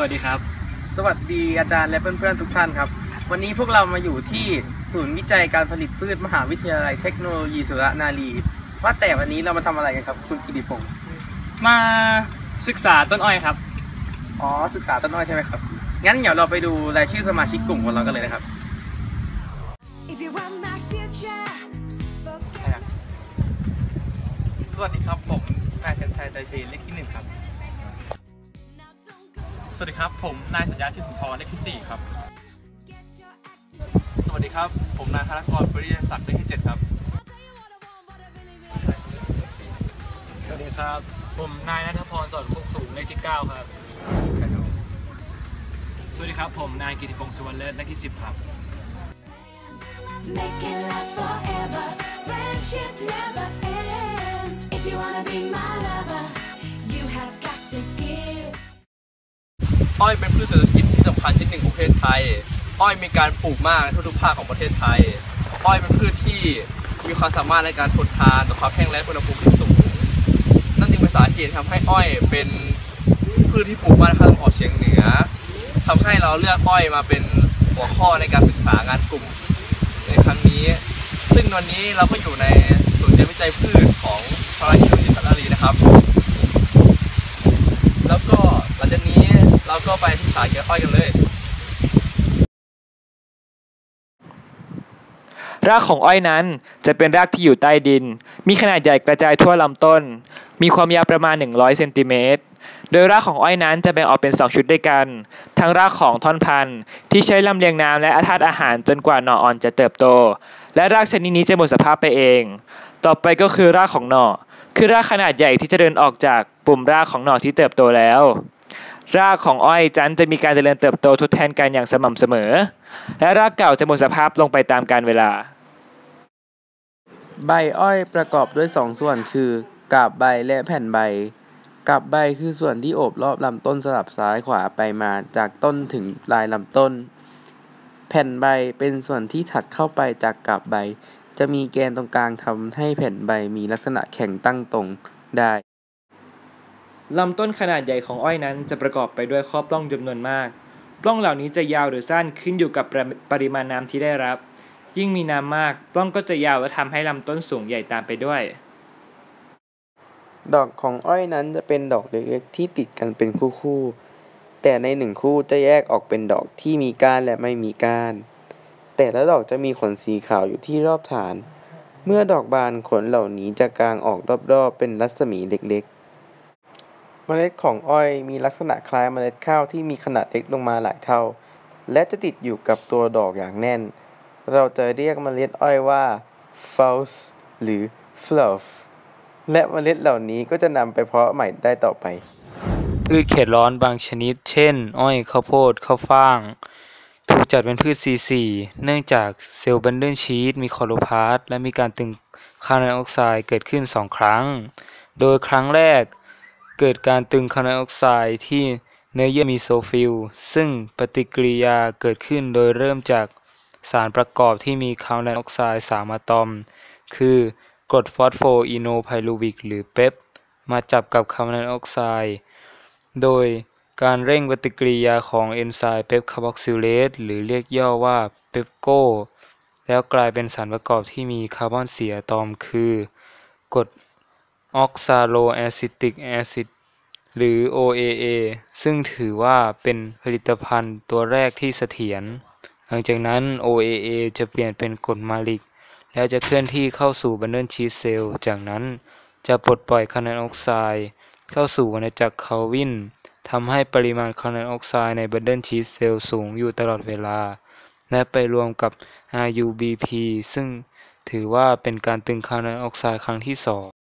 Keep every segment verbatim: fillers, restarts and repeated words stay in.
วัสดีครับสวัสดีอาจารย์และเพื่อนๆทุกท่านครับวันนี้พวกเรามาอยู่ที่ศูนย์วิจัยการผลิตพืชมหาวิทยาลัยเทคโนโลยีสุรนารีว่าแต่วันนี้เรามาทำอะไรกันครับคุณกิติพงศ์มาศึกษาต้นอ้อยครับอ๋อศึกษาต้นอ้อยใช่ไหมครับงั้นเดี๋ยวเราไปดูรายชื่อสมาชิกกลุ่มของเรากันเลยนะครับสวัสดีครับผมนายชันชัยไตรศรีเลขที่หนึ่งครับสวัสดีครับผมนายสัญญาชื่อสุนทรเลขที่สี่ครับสวัสดีครับผมนายธนกรปริยศักดิ์เลขที่เจ็ดครับสวัสดีครับผมนายณัฐพรสอนคงสูงเลขที่เก้าครับสวัสดีครับผมนายกิติพงศ์สุวรรณเลิศเลขที่สิบครับอ้อยเป็นพืชเศรษฐกิจที่สำคัญชนิดหนึ่งของประเทศไทยอ้อยมีการปลูกมากในทุกๆภาคของประเทศไทยอ้อยเป็นพืชที่มีความสามารถในการทนทานต่อความแห้งแล้งอุณหภูมิที่สูงนั่นจึงเป็นสาเหตุทำให้อ้อยเป็นพืชที่ปลูกมากในภาคตะวันออกเฉียงเหนือทำให้เราเลือกอ้อยมาเป็นหัวข้อในการศึกษางานกลุ่มในครั้งนี้ซึ่งวันนี้เราก็อยู่ในศูนย์เรียนวิจัยพืชของมหาวิทยาลัยเทคโนโลยีสุราษฎร์ธานีนะครับแล้วก็หลังจากนี้เราก็ไปศึกษาเกี่ยวกับอ้อยกันเลยรากของอ้อยนั้นจะเป็นรากที่อยู่ใต้ดินมีขนาดใหญ่กระจายทั่วลำต้นมีความยาวประมาณหนึ่งร้อยเซนติเมตรโดยรากของอ้อยนั้นจะแบ่งออกเป็นสองชุดด้วยกันทั้งรากของท่อนพันธุ์ที่ใช้ลำเลียงน้ำและธาตุอาหารจนกว่าหน่ออ่อนจะเติบโตและรากชนิดนี้จะหมดสภาพไปเองต่อไปก็คือรากของหน่อคือรากขนาดใหญ่ที่จะเดินออกจากปุ่มรากของหน่อที่เติบโตแล้วรากของอ้อยจันจะมีการเจริญเติบโตทดแทนกันอย่างสม่ำเสมอและรากเก่าจะหมดสภาพลงไปตามกาลเวลาใบอ้อยประกอบด้วยสองส่วนคือกาบใบและแผ่นใบกาบใบคือส่วนที่โอบรอบลำต้นสลับซ้ายขวาไปมาจากต้นถึงปลายลำต้นแผ่นใบเป็นส่วนที่ถัดเข้าไปจากกาบใบจะมีแกนตรงกลางทำให้แผ่นใบมีลักษณะแข็งตั้งตรงได้ลำต้นขนาดใหญ่ของอ้อยนั้นจะประกอบไปด้วยข้อปล้องจำนวนมากปล้องเหล่านี้จะยาวหรือสั้นขึ้นอยู่กับปริมาณน้ำที่ได้รับยิ่งมีน้ำมากปล้องก็จะยาวและทำให้ลำต้นสูงใหญ่ตามไปด้วยดอกของอ้อยนั้นจะเป็นดอกเล็กๆที่ติดกันเป็นคู่ๆแต่ในหนึ่งคู่จะแยกออกเป็นดอกที่มีก้านและไม่มีก้านแต่ละดอกจะมีขนสีขาวอยู่ที่รอบฐานเมื่อดอกบานขนเหล่านี้จะกางออกรอบๆเป็นรัศมีเล็กๆเมล็ดของอ้อยมีลักษณะคล้ายเมล็ดข้าวที่มีขนาดเล็กลงมาหลายเท่าและจะติดอยู่กับตัวดอกอย่างแน่นเราจะเรียกเมล็ดอ้อยว่า fuzz หรือ fluff และเมล็ดเหล่านี้ก็จะนำไปเพาะใหม่ได้ต่อไปพืชเขตร้อนบางชนิดเช่นอ้อยข้าวโพดข้าวฟ่างถูกจัดเป็นพืช ซี โฟร์ เนื่องจากเซลล์บันเดิลชีทมีคลอโรพลาสต์และมีการตึงคาร์บอนไดออกไซด์เกิดขึ้นสองครั้งโดยครั้งแรกเกิดการตึงคาร์บอนไดออกไซด์ที่เนื้อเยื่อมีโซฟิลซึ่งปฏิกิริยาเกิดขึ้นโดยเริ่มจากสารประกอบที่มีคาร์บอนไดออกไซด์สามอะตอมคือกรดฟอสโฟอีโนไพรูวิกหรือเปปมาจับกับคาร์บอนไดออกไซด์โดยการเร่งปฏิกิริยาของเอนไซม์เปปคาร์บอกซิเลสหรือเรียกย่อว่าเปปโกแล้วกลายเป็นสารประกอบที่มีคาร์บอนสี่อะตอมคือกรดออกซาโลแอซิติกแอซิดหรือ โอ เอ เอ ซึ่งถือว่าเป็นผลิตภัณฑ์ตัวแรกที่เสถียรหลังจากนั้น โอ เอ เอ จะเปลี่ยนเป็นกรดมาลิกแล้วจะเคลื่อนที่เข้าสู่บันเดิลชีทเซลล์จากนั้นจะปลดปล่อยคาร์บอนไดออกไซด์เข้าสู่วัฏจักรเคลวินทำให้ปริมาณคาร์บอนไดออกไซด์ในบันเดิลชีทเซลล์สูงอยู่ตลอดเวลาและไปรวมกับ อาร์ ยู บี พี ซึ่งถือว่าเป็นการตึงคาร์บอนไดออกไซด์ครั้งที่สอง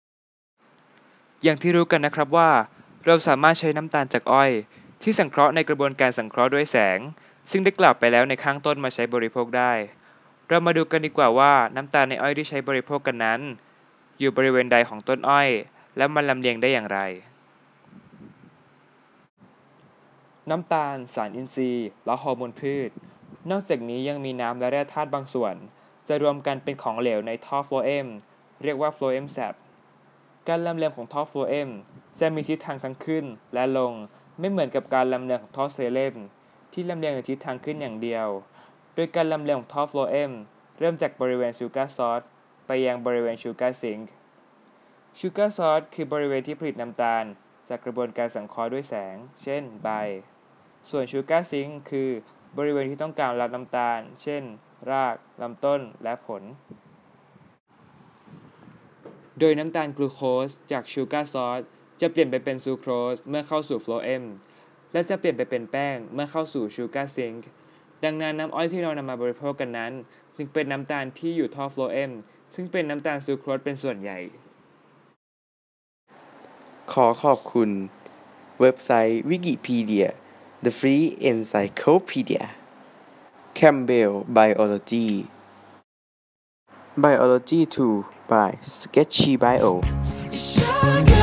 อย่างที่รู้กันนะครับว่าเราสามารถใช้น้ำตาลจากอ้อยที่สังเคราะห์ในกระบวนการสังเคราะห์ด้วยแสงซึ่งได้กล่าวไปแล้วในข้างต้นมาใช้บริโภคได้เรามาดูกันดีกว่าว่าน้ำตาลในอ้อยที่ใช้บริโภคกันนั้นอยู่บริเวณใดของต้นอ้อยและมันลำเลียงได้อย่างไรน้ำตาลสารอินทรีย์และฮอร์โมนพืชนอกจากนี้ยังมีน้ำและแร่ธาตุบางส่วนจะรวมกันเป็นของเหลวในท่อโฟเอมเรียกว่าโฟเอมแซปการลำเลียงของท่อโฟเอมจะมีทิศทางทั้งขึ้นและลงไม่เหมือนกับการลำเลียงของท่อเซเลมที่ลำเลียงในทิศทางขึ้นอย่างเดียวโดยการลำเลียงของท่อโฟลเอมเริ่มจากบริเวณชูการ์ซอร์สไปยังบริเวณชูการ์ซิงค์ชูการ์ซอร์สคือบริเวณที่ผลิตน้ำตาลจากกระบวนการสังเคราะห์ด้วยแสงเช่นใบส่วนชูการ์ซิงค์คือบริเวณที่ต้องการรับน้ำตาลเช่นรากลำต้นและผลโดยน้ำตาลกลูโคสจากชูการ์ซอร์สจะเปลี่ยนไปเป็นซูโครสเมื่อเข้าสู่โฟลเอมและจะเปลี่ยนไปเป็นแป้งเมื่อเข้าสู่ชูการ์ซิงค์ดังนั้นน้ำอ้อยที่เรานำมาบริโภคกันนั้นจึงเป็นน้ำตาลที่อยู่ท่อโฟลเอมซึ่งเป็นน้ำตาลซูโครสเป็นส่วนใหญ่ขอขอบคุณเว็บไซต์ Wikipedia The Free Encyclopedia Campbell Biology Biology two by Sketchy Bio